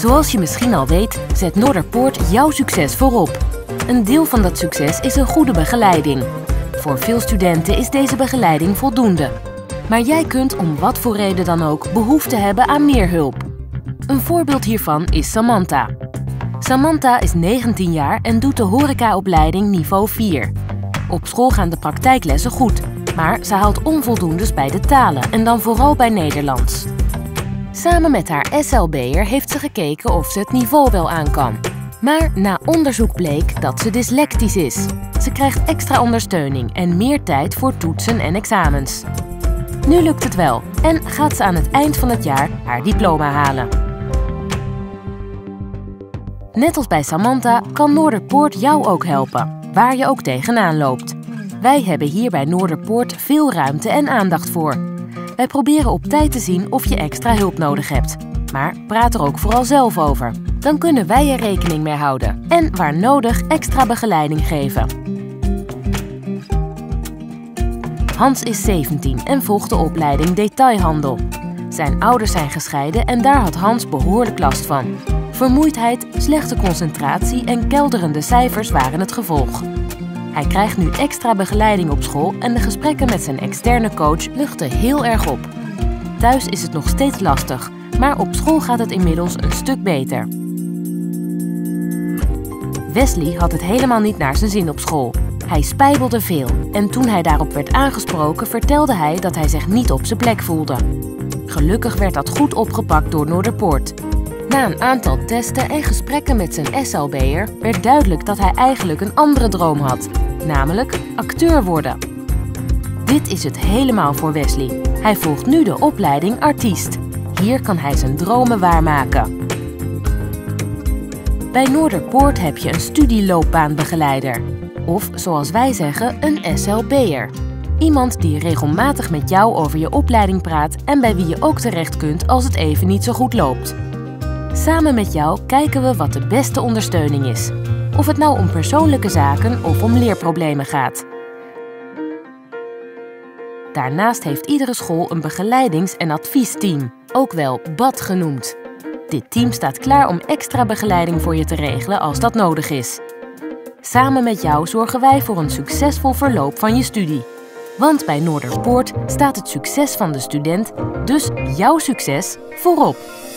Zoals je misschien al weet, zet Noorderpoort jouw succes voorop. Een deel van dat succes is een goede begeleiding. Voor veel studenten is deze begeleiding voldoende. Maar jij kunt om wat voor reden dan ook behoefte hebben aan meer hulp. Een voorbeeld hiervan is Samantha. Samantha is 19 jaar en doet de horecaopleiding niveau 4. Op school gaan de praktijklessen goed, maar ze haalt onvoldoendes bij de talen en dan vooral bij Nederlands. Samen met haar SLB'er heeft ze gekeken of ze het niveau wel aan kan. Maar na onderzoek bleek dat ze dyslectisch is. Ze krijgt extra ondersteuning en meer tijd voor toetsen en examens. Nu lukt het wel en gaat ze aan het eind van het jaar haar diploma halen. Net als bij Samantha kan Noorderpoort jou ook helpen, waar je ook tegenaan loopt. Wij hebben hier bij Noorderpoort veel ruimte en aandacht voor. Wij proberen op tijd te zien of je extra hulp nodig hebt. Maar praat er ook vooral zelf over. Dan kunnen wij er rekening mee houden en waar nodig extra begeleiding geven. Hans is 17 en volgt de opleiding detailhandel. Zijn ouders zijn gescheiden en daar had Hans behoorlijk last van. Vermoeidheid, slechte concentratie en kelderende cijfers waren het gevolg. Hij krijgt nu extra begeleiding op school en de gesprekken met zijn externe coach luchten heel erg op. Thuis is het nog steeds lastig, maar op school gaat het inmiddels een stuk beter. Wesley had het helemaal niet naar zijn zin op school. Hij spijbelde veel en toen hij daarop werd aangesproken vertelde hij dat hij zich niet op zijn plek voelde. Gelukkig werd dat goed opgepakt door Noorderpoort. Na een aantal testen en gesprekken met zijn SLB'er werd duidelijk dat hij eigenlijk een andere droom had, namelijk acteur worden. Dit is het helemaal voor Wesley. Hij volgt nu de opleiding artiest. Hier kan hij zijn dromen waarmaken. Bij Noorderpoort heb je een studieloopbaanbegeleider. Of zoals wij zeggen, een SLB'er. Iemand die regelmatig met jou over je opleiding praat en bij wie je ook terecht kunt als het even niet zo goed loopt. Samen met jou kijken we wat de beste ondersteuning is. Of het nou om persoonlijke zaken of om leerproblemen gaat. Daarnaast heeft iedere school een begeleidings- en adviesteam, ook wel BAD genoemd. Dit team staat klaar om extra begeleiding voor je te regelen als dat nodig is. Samen met jou zorgen wij voor een succesvol verloop van je studie. Want bij Noorderpoort staat het succes van de student, dus jouw succes, voorop.